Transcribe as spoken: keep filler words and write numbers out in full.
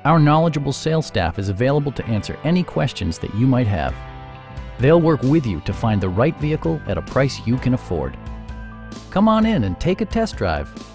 Our knowledgeable sales staff is available to answer any questions that you might have. They'll work with you to find the right vehicle at a price you can afford. Come on in and take a test drive.